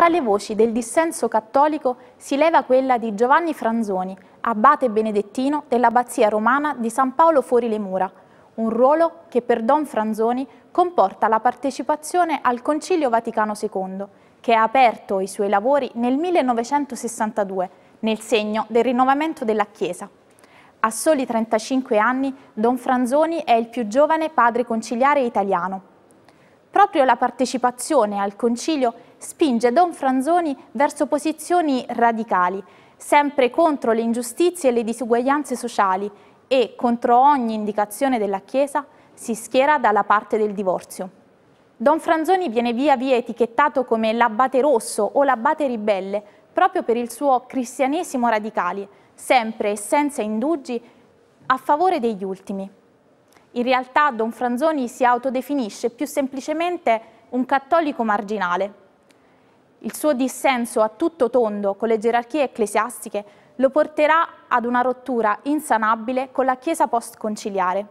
Tra le voci del dissenso cattolico si leva quella di Giovanni Franzoni, abate benedettino dell'abbazia romana di San Paolo fuori le mura, un ruolo che per Don Franzoni comporta la partecipazione al Concilio Vaticano II, che ha aperto i suoi lavori nel 1962, nel segno del rinnovamento della Chiesa. A soli 35 anni, Don Franzoni è il più giovane padre conciliare italiano. Proprio la partecipazione al concilio spinge Don Franzoni verso posizioni radicali, sempre contro le ingiustizie e le disuguaglianze sociali e, contro ogni indicazione della Chiesa, si schiera dalla parte del divorzio. Don Franzoni viene via via etichettato come l'abate rosso o l'abate ribelle, proprio per il suo cristianesimo radicale, sempre e senza indugi a favore degli ultimi. In realtà Don Franzoni si autodefinisce più semplicemente un cattolico marginale. Il suo dissenso a tutto tondo con le gerarchie ecclesiastiche lo porterà ad una rottura insanabile con la Chiesa post-conciliare.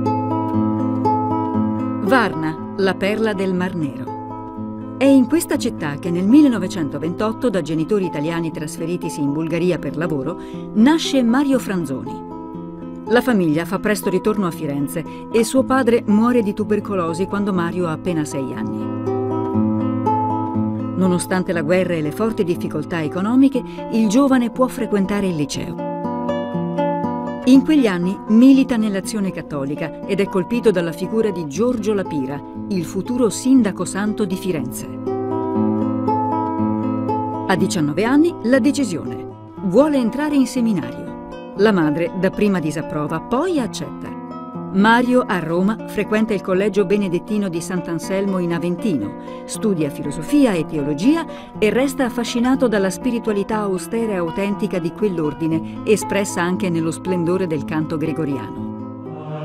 Varna, la perla del Mar Nero. È in questa città che nel 1928, da genitori italiani trasferitisi in Bulgaria per lavoro, nasce Mario Franzoni. La famiglia fa presto ritorno a Firenze e suo padre muore di tubercolosi quando Mario ha appena 6 anni. Nonostante la guerra e le forti difficoltà economiche, il giovane può frequentare il liceo. In quegli anni milita nell'Azione Cattolica ed è colpito dalla figura di Giorgio La Pira, il futuro sindaco santo di Firenze. A 19 anni la decisione: vuole entrare in seminario. La madre dapprima disapprova, poi accetta. Mario a Roma frequenta il collegio benedettino di Sant'Anselmo in Aventino, studia filosofia e teologia e resta affascinato dalla spiritualità austera e autentica di quell'ordine, espressa anche nello splendore del canto gregoriano.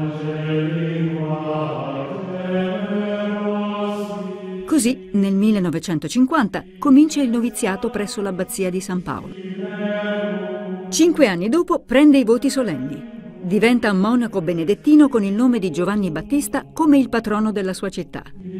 Così, nel 1950, comincia il noviziato presso l'abbazia di San Paolo. 5 anni dopo prende i voti solenni. Diventa monaco benedettino con il nome di Giovanni Battista come il patrono della sua città.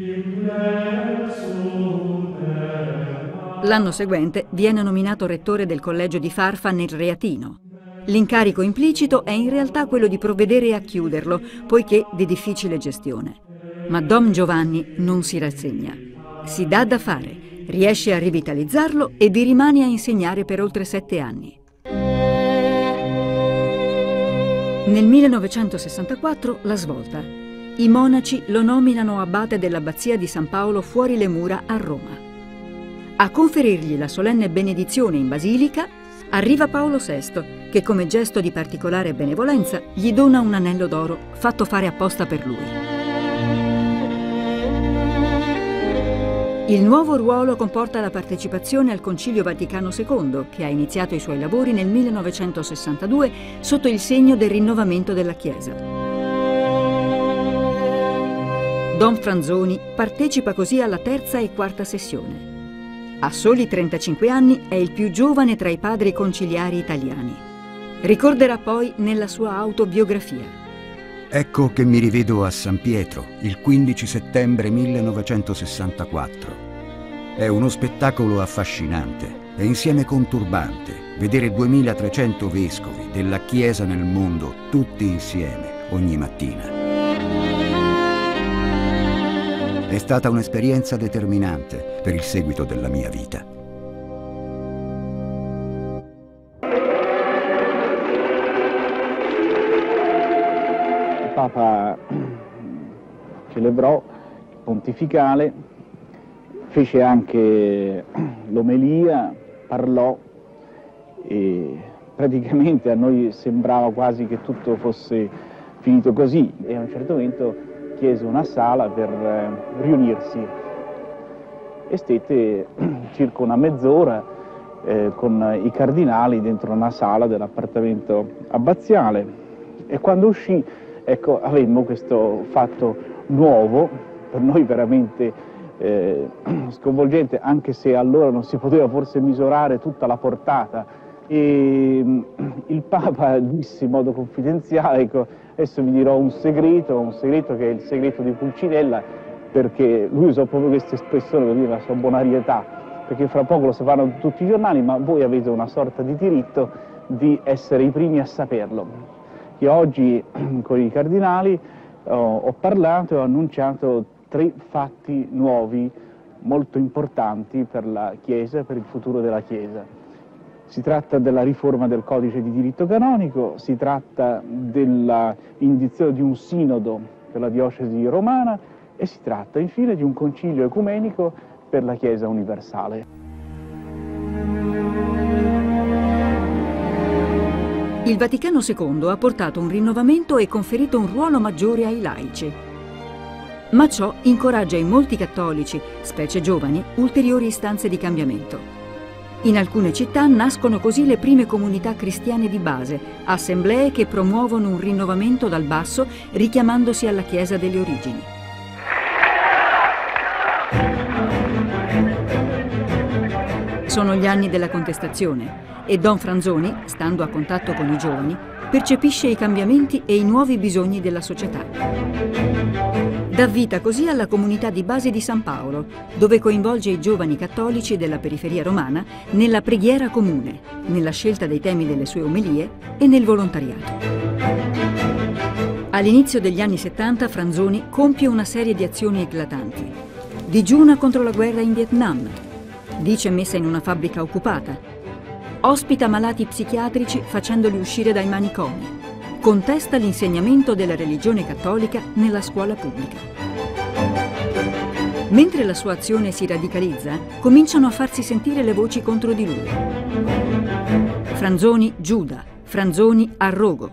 L'anno seguente viene nominato rettore del collegio di Farfa nel Reatino. L'incarico implicito è in realtà quello di provvedere a chiuderlo, poiché di difficile gestione. Ma Don Giovanni non si rassegna. Si dà da fare, riesce a rivitalizzarlo e vi rimane a insegnare per oltre 7 anni. Nel 1964 la svolta. I monaci lo nominano abate dell'abbazia di San Paolo fuori le mura a Roma. A conferirgli la solenne benedizione in basilica arriva Paolo VI, che come gesto di particolare benevolenza gli dona un anello d'oro fatto fare apposta per lui. Il nuovo ruolo comporta la partecipazione al Concilio Vaticano II, che ha iniziato i suoi lavori nel 1962 sotto il segno del rinnovamento della Chiesa. Don Franzoni partecipa così alla terza e quarta sessione. A soli 35 anni è il più giovane tra i padri conciliari italiani. Ricorderà poi nella sua autobiografia: ecco che mi rivedo a San Pietro il 15 settembre 1964. È uno spettacolo affascinante e insieme conturbante vedere 2300 vescovi della Chiesa nel mondo tutti insieme ogni mattina. È stata un'esperienza determinante per il seguito della mia vita. Papa celebrò il pontificale, fece anche l'omelia, parlò e praticamente a noi sembrava quasi che tutto fosse finito così, e a un certo momento chiese una sala per riunirsi e stette circa una mezz'ora con i cardinali dentro una sala dell'appartamento abbaziale, e quando uscì, ecco, avemmo questo fatto nuovo, per noi veramente sconvolgente, anche se allora non si poteva forse misurare tutta la portata. E il Papa disse in modo confidenziale: ecco, adesso vi dirò un segreto che è il segreto di Pulcinella, perché lui usò proprio questa espressione per dire la sua bonarietà. perché fra poco lo sapranno tutti i giornali, ma voi avete una sorta di diritto di essere i primi a saperlo. Io oggi con i cardinali ho parlato e ho annunciato 3 fatti nuovi molto importanti per la Chiesa e per il futuro della Chiesa. Si tratta della riforma del codice di diritto canonico, si tratta dell'indizione di un sinodo per la diocesi romana e si tratta infine di un concilio ecumenico per la Chiesa universale. Il Vaticano II ha portato un rinnovamento e conferito un ruolo maggiore ai laici. Ma ciò incoraggia in molti cattolici, specie giovani, ulteriori istanze di cambiamento. In alcune città nascono così le prime comunità cristiane di base, assemblee che promuovono un rinnovamento dal basso richiamandosi alla Chiesa delle origini. Sono gli anni della contestazione e Don Franzoni, stando a contatto con i giovani, percepisce i cambiamenti e i nuovi bisogni della società. Dà vita così alla comunità di base di San Paolo, dove coinvolge i giovani cattolici della periferia romana nella preghiera comune, nella scelta dei temi delle sue omelie e nel volontariato. All'inizio degli anni 70 Franzoni compie una serie di azioni eclatanti. Digiuna contro la guerra in Vietnam, dice messa in una fabbrica occupata, ospita malati psichiatrici facendoli uscire dai manicomi, contesta l'insegnamento della religione cattolica nella scuola pubblica. Mentre la sua azione si radicalizza, cominciano a farsi sentire le voci contro di lui. Franzoni Giuda, Franzoni Arrogo.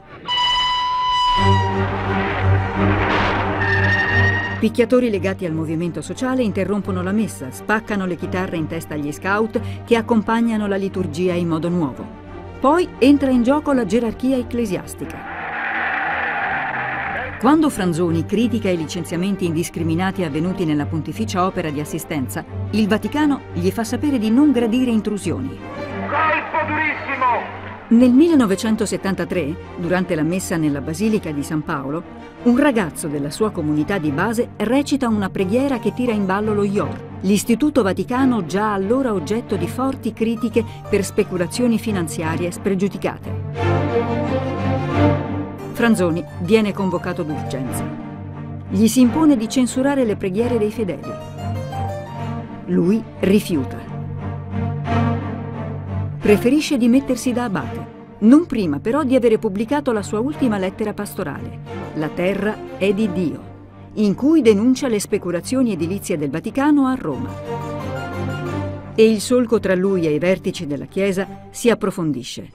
Picchiatori legati al movimento sociale interrompono la messa, spaccano le chitarre in testa agli scout che accompagnano la liturgia in modo nuovo. Poi entra in gioco la gerarchia ecclesiastica. Quando Franzoni critica i licenziamenti indiscriminati avvenuti nella pontificia opera di assistenza, il Vaticano gli fa sapere di non gradire intrusioni. Colpo durissimo! Nel 1973, durante la messa nella Basilica di San Paolo, un ragazzo della sua comunità di base recita una preghiera che tira in ballo lo IOR, l'istituto vaticano già allora oggetto di forti critiche per speculazioni finanziarie spregiudicate. Franzoni viene convocato d'urgenza. Gli si impone di censurare le preghiere dei fedeli. Lui rifiuta. Preferisce dimettersi da abate, non prima però di avere pubblicato la sua ultima lettera pastorale, La terra è di Dio, in cui denuncia le speculazioni edilizie del Vaticano a Roma. E il solco tra lui e i vertici della Chiesa si approfondisce.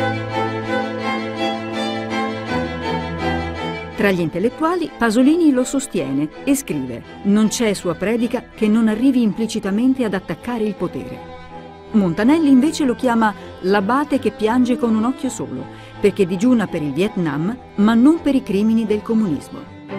Tra gli intellettuali, Pasolini lo sostiene e scrive: non c'è sua predica che non arrivi implicitamente ad attaccare il potere. Montanelli invece lo chiama l'abate che piange con un occhio solo, perché digiuna per il Vietnam, ma non per i crimini del comunismo.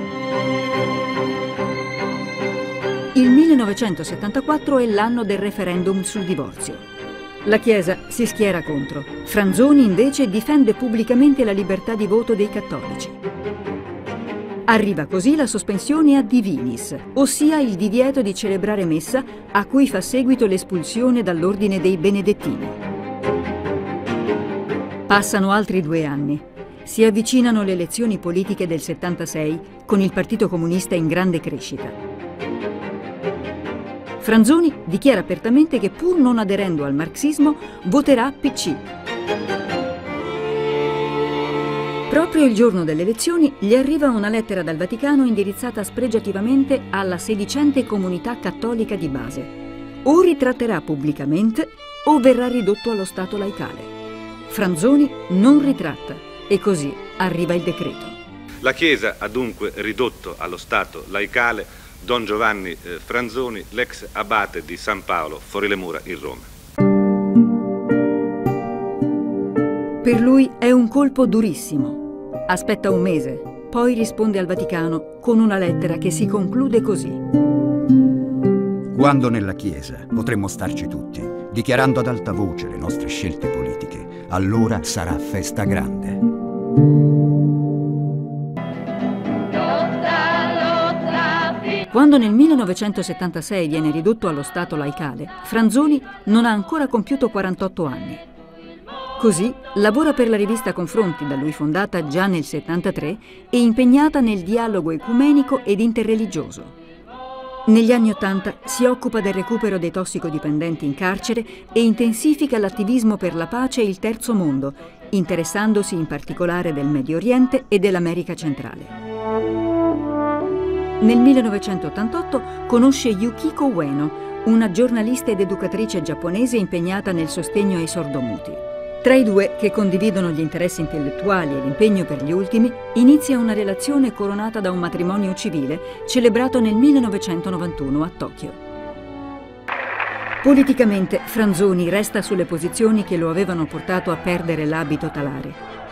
Il 1974 è l'anno del referendum sul divorzio. La Chiesa si schiera contro. Franzoni invece difende pubblicamente la libertà di voto dei cattolici. Arriva così la sospensione a divinis, ossia il divieto di celebrare messa a cui fa seguito l'espulsione dall'ordine dei benedettini. Passano altri 2 anni. Si avvicinano le elezioni politiche del 76 con il Partito Comunista in grande crescita. Franzoni dichiara apertamente che pur non aderendo al marxismo voterà PC. Proprio il giorno delle elezioni gli arriva una lettera dal Vaticano indirizzata spregiativamente alla sedicente comunità cattolica di base. O ritratterà pubblicamente o verrà ridotto allo stato laicale. Franzoni non ritratta e così arriva il decreto. La Chiesa ha dunque ridotto allo stato laicale Don Giovanni Franzoni, l'ex abate di San Paolo fuori le mura in Roma. Per lui è un colpo durissimo. Aspetta un mese, poi risponde al Vaticano con una lettera che si conclude così. Quando nella Chiesa potremmo starci tutti, dichiarando ad alta voce le nostre scelte politiche, allora sarà festa grande. Quando nel 1976 viene ridotto allo stato laicale, Franzoni non ha ancora compiuto 48 anni. Così lavora per la rivista Confronti, da lui fondata già nel 73 e impegnata nel dialogo ecumenico ed interreligioso. Negli anni '80 si occupa del recupero dei tossicodipendenti in carcere e intensifica l'attivismo per la pace e il terzo mondo, interessandosi in particolare del Medio Oriente e dell'America centrale. Nel 1988 conosce Yukiko Ueno, una giornalista ed educatrice giapponese impegnata nel sostegno ai sordomuti. Tra i due, che condividono gli interessi intellettuali e l'impegno per gli ultimi, inizia una relazione coronata da un matrimonio civile celebrato nel 1991 a Tokyo. Politicamente, Franzoni resta sulle posizioni che lo avevano portato a perdere l'abito talare.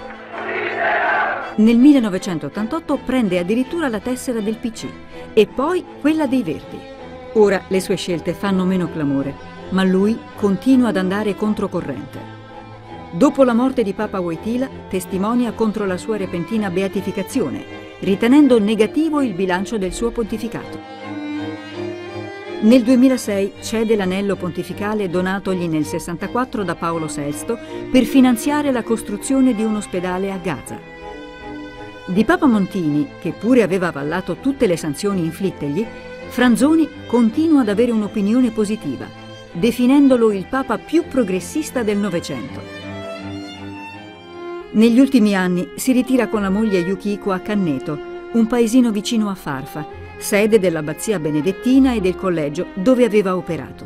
Nel 1988 prende addirittura la tessera del PC e poi quella dei Verdi. Ora le sue scelte fanno meno clamore, ma lui continua ad andare controcorrente. Dopo la morte di Papa Wojtyla, testimonia contro la sua repentina beatificazione, ritenendo negativo il bilancio del suo pontificato. Nel 2006 cede l'anello pontificale donatogli nel 64 da Paolo VI per finanziare la costruzione di un ospedale a Gaza. Di Papa Montini, che pure aveva avallato tutte le sanzioni inflittegli, Franzoni continua ad avere un'opinione positiva, definendolo il Papa più progressista del Novecento. Negli ultimi anni si ritira con la moglie Yukiko a Canneto, un paesino vicino a Farfa, sede dell'abbazia benedettina e del collegio dove aveva operato.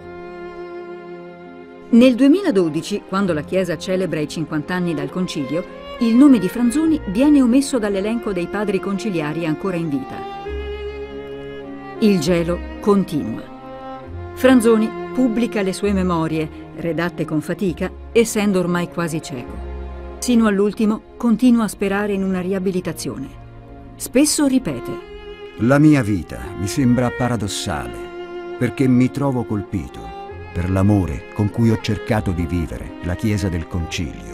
Nel 2012, quando la Chiesa celebra i 50 anni dal Concilio, il nome di Franzoni viene omesso dall'elenco dei padri conciliari ancora in vita. Il gelo continua. Franzoni pubblica le sue memorie, redatte con fatica, essendo ormai quasi cieco. Sino all'ultimo continua a sperare in una riabilitazione. Spesso ripete: la mia vita mi sembra paradossale, perché mi trovo colpito per l'amore con cui ho cercato di vivere la Chiesa del Concilio.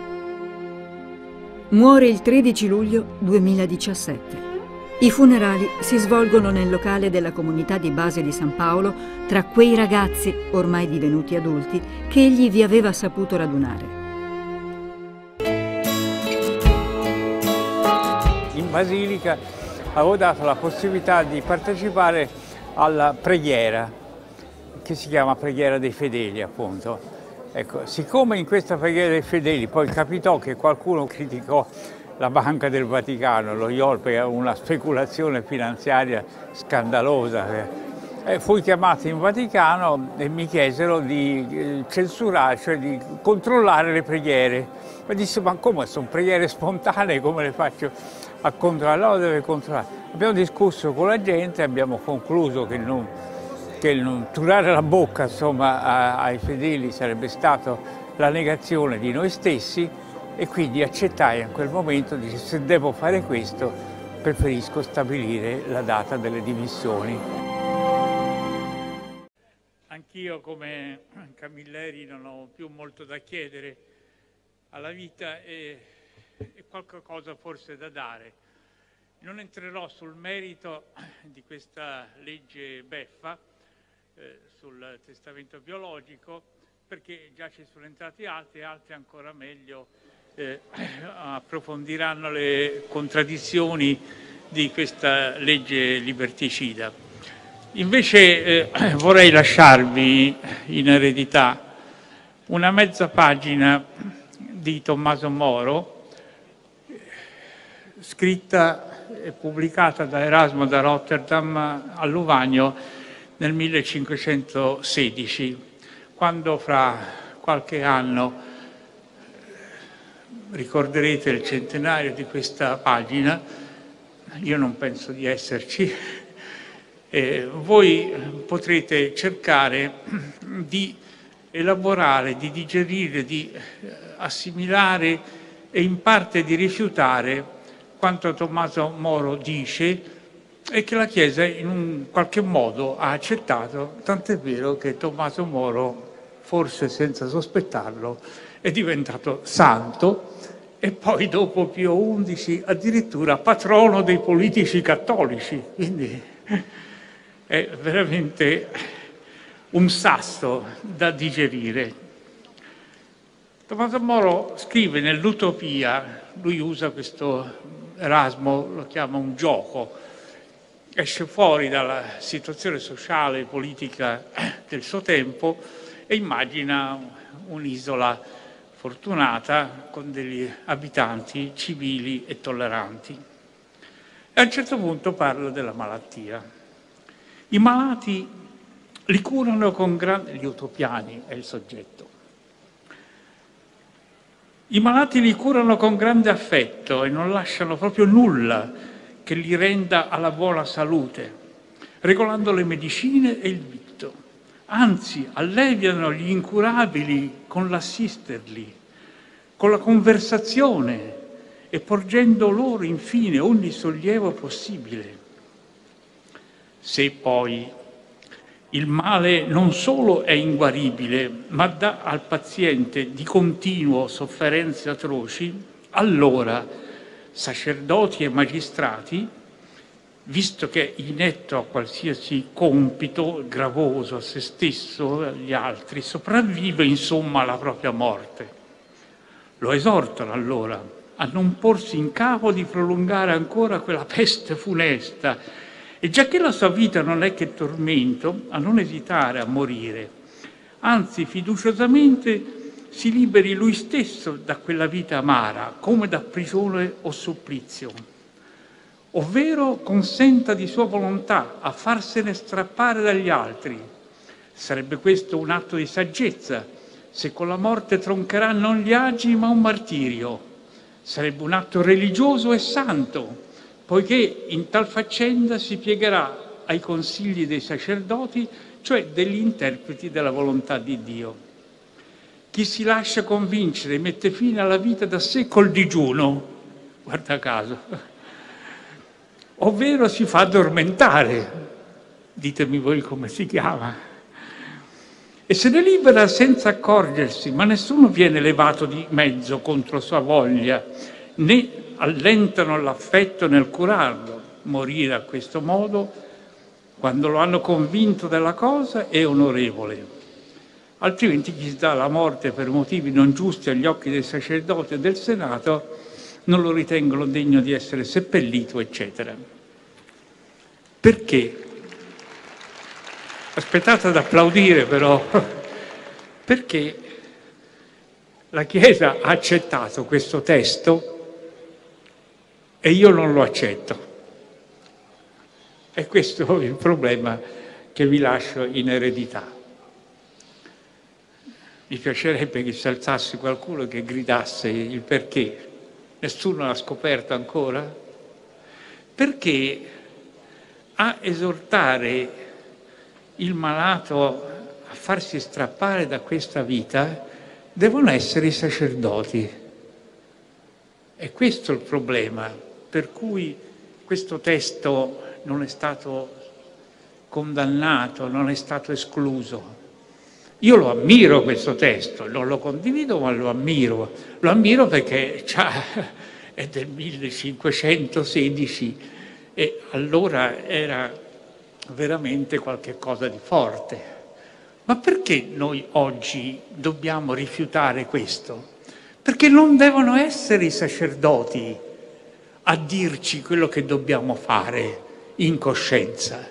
Muore il 13 luglio 2017. I funerali si svolgono nel locale della comunità di base di San Paolo, tra quei ragazzi, ormai divenuti adulti, che egli vi aveva saputo radunare. In Basilica avevo dato la possibilità di partecipare alla preghiera, che si chiama Preghiera dei Fedeli, appunto. Ecco, siccome in questa Preghiera dei Fedeli poi capitò che qualcuno criticò la Banca del Vaticano, lo IOL, per una speculazione finanziaria scandalosa, fui chiamato in Vaticano e mi chiesero di censurare, cioè di controllare le preghiere. Ma disse: ma come, sono preghiere spontanee, come le faccio a controllare? No, deve controllare. Abbiamo discusso con la gente, abbiamo concluso che non turare la bocca, insomma, ai fedeli sarebbe stato la negazione di noi stessi, e quindi accettai in quel momento, dice: se devo fare questo, preferisco stabilire la data delle dimissioni. Anch'io, come Camilleri, non ho più molto da chiedere alla vita e qualche cosa forse da dare. Non entrerò sul merito di questa legge beffa sul testamento biologico, perché già ci sono entrati altri ancora meglio approfondiranno le contraddizioni di questa legge liberticida. Invece vorrei lasciarvi in eredità una mezza pagina di Tommaso Moro, scritta e pubblicata da Erasmo da Rotterdam a Luvagno nel 1516, quando fra qualche anno ricorderete il centenario di questa pagina. Io non penso di esserci. Voi potrete cercare di elaborare, di digerire, di assimilare e in parte di rifiutare quanto Tommaso Moro dice e che la Chiesa in un qualche modo ha accettato, tant'è vero che Tommaso Moro, forse senza sospettarlo, è diventato santo e poi dopo Pio XI addirittura patrono dei politici cattolici. Quindi è veramente un sasso da digerire. Tommaso Moro scrive nell'Utopia, lui usa questo Erasmo, lo chiama un gioco, esce fuori dalla situazione sociale e politica del suo tempo e immagina un'isola fortunata con degli abitanti civili e tolleranti. E a un certo punto parla della malattia. I malati li curano con grande... Gli utopiani è il soggetto. I malati li curano con grande affetto e non lasciano proprio nulla che li renda alla buona salute, regolando le medicine e il vitto. Anzi, alleviano gli incurabili con l'assisterli, con la conversazione e porgendo loro infine ogni sollievo possibile. Se poi il male non solo è inguaribile, ma dà al paziente di continuo sofferenze atroci, allora sacerdoti e magistrati, visto che è inetto a qualsiasi compito gravoso a se stesso e agli altri, sopravvive insomma alla propria morte. Lo esortano allora a non porsi in capo di prolungare ancora quella peste funesta e giacché la sua vita non è che tormento, a non esitare a morire, anzi fiduciosamente si liberi lui stesso da quella vita amara, come da prigione o supplizio, ovvero consenta di sua volontà a farsene strappare dagli altri. Sarebbe questo un atto di saggezza, se con la morte troncherà non gli agi ma un martirio. Sarebbe un atto religioso e santo, poiché in tal faccenda si piegherà ai consigli dei sacerdoti, cioè degli interpreti della volontà di Dio. Chi si lascia convincere mette fine alla vita da sé col digiuno, guarda caso, ovvero si fa addormentare, ditemi voi come si chiama, e se ne libera senza accorgersi, ma nessuno viene levato di mezzo contro sua voglia, né allentano l'affetto nel curarlo. Morire a questo modo, quando lo hanno convinto della cosa, è onorevole. Altrimenti chi si dà la morte per motivi non giusti agli occhi dei sacerdoti e del Senato non lo ritengono degno di essere seppellito, eccetera. Perché? Aspettate ad applaudire però, perché la Chiesa ha accettato questo testo e io non lo accetto. E questo è il problema che vi lascio in eredità. Mi piacerebbe che si alzasse qualcuno che gridasse il perché. Nessuno l'ha scoperto ancora? Perché a esortare il malato a farsi strappare da questa vita devono essere i sacerdoti. E questo è il problema, per cui questo testo non è stato condannato, non è stato escluso. Io lo ammiro questo testo, non lo condivido ma lo ammiro. Lo ammiro perché è del 1516 e allora era veramente qualche cosa di forte. Ma perché noi oggi dobbiamo rifiutare questo? Perché non devono essere i sacerdoti a dirci quello che dobbiamo fare in coscienza.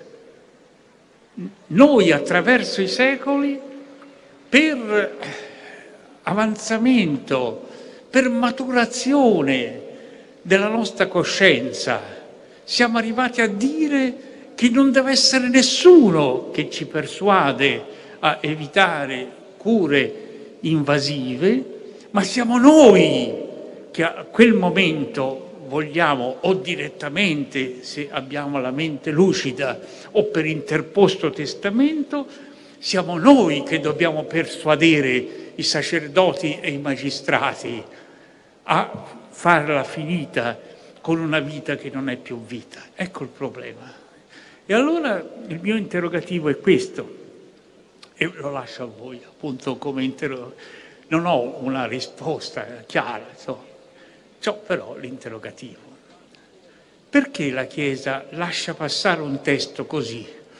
Noi attraverso i secoli, per avanzamento, per maturazione della nostra coscienza, siamo arrivati a dire che non deve essere nessuno che ci persuade a evitare cure invasive, ma siamo noi che a quel momento vogliamo, o direttamente, se abbiamo la mente lucida, o per interposto testamento, siamo noi che dobbiamo persuadere i sacerdoti e i magistrati a farla finita con una vita che non è più vita. Ecco il problema. E allora il mio interrogativo è questo, e lo lascio a voi appunto come interrogativo. Non ho una risposta chiara, c'ho però l'interrogativo. Perché la Chiesa lascia passare un testo così?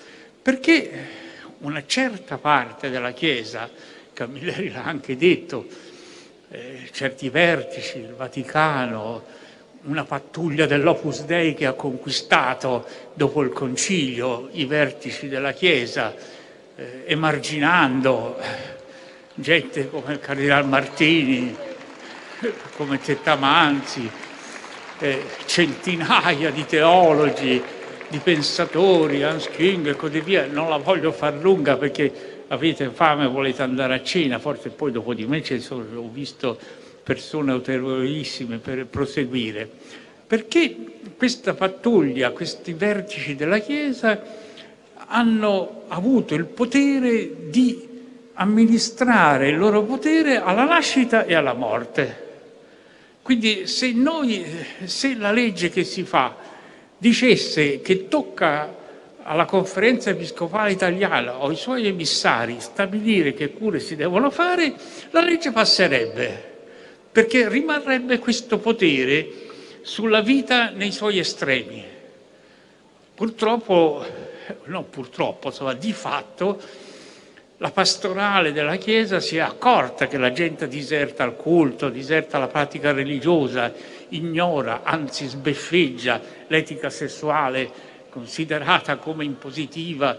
Perché una certa parte della Chiesa, Camilleri l'ha anche detto, certi vertici, il Vaticano, una pattuglia dell'Opus Dei che ha conquistato dopo il concilio i vertici della Chiesa, emarginando gente come il Cardinal Martini, come Tettamanzi, centinaia di teologi, di pensatori, Hans Küng e così via. Non la voglio far lunga perché avete fame e volete andare a cena, forse poi dopo di me ho visto persone autorevolissime per proseguire. Perché questa pattuglia, questi vertici della Chiesa hanno avuto il potere di amministrare il loro potere alla nascita e alla morte. Quindi se la legge che si fa dicesse che tocca alla Conferenza Episcopale Italiana o ai suoi emissari stabilire che cure si devono fare, la legge passerebbe, perché rimarrebbe questo potere sulla vita nei suoi estremi. Purtroppo, insomma, di fatto, la pastorale della Chiesa si è accorta che la gente diserta il culto, diserta la pratica religiosa, ignora, anzi sbeffeggia l'etica sessuale considerata come impositiva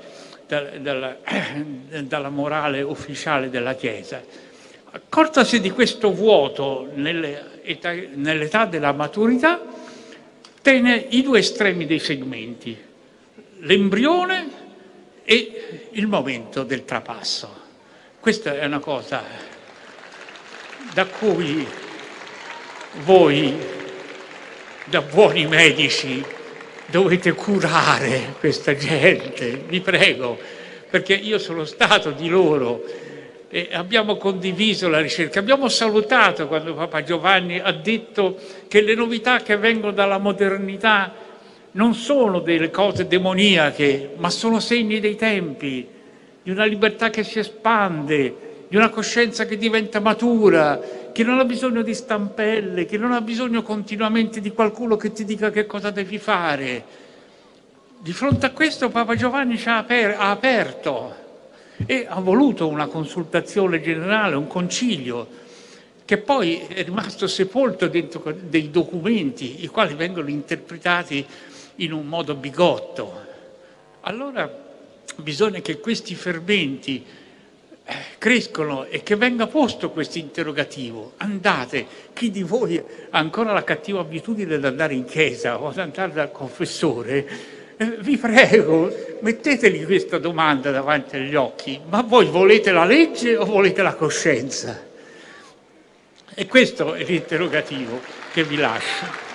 dalla morale ufficiale della Chiesa. Accortasi di questo vuoto nell'età della maturità, tiene i due estremi dei segmenti, l'embrione e il momento del trapasso. Questa è una cosa da cui voi, da buoni medici, dovete curare questa gente, vi prego, perché io sono stato di loro e abbiamo condiviso la ricerca. Abbiamo salutato quando Papa Giovanni ha detto che le novità che vengono dalla modernità non sono delle cose demoniache, ma sono segni dei tempi, di una libertà che si espande, di una coscienza che diventa matura, che non ha bisogno di stampelle, che non ha bisogno continuamente di qualcuno che ti dica che cosa devi fare. Di fronte a questo Papa Giovanni ci ha aperto e ha voluto una consultazione generale, un concilio, che poi è rimasto sepolto dentro dei documenti, i quali vengono interpretati in un modo bigotto. Allora bisogna che questi fermenti crescono e che venga posto questo interrogativo. Andate, chi di voi ha ancora la cattiva abitudine di andare in chiesa o ad andare dal confessore, vi prego, metteteli questa domanda davanti agli occhi: ma voi volete la legge o volete la coscienza? E questo è l'interrogativo che vi lascio.